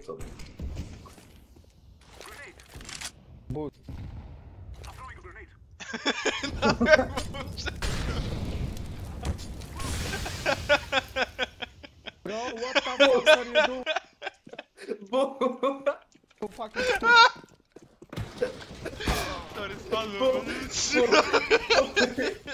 co? But. Bro, what the fuck are you doing? You fucking Sorry, spadłem.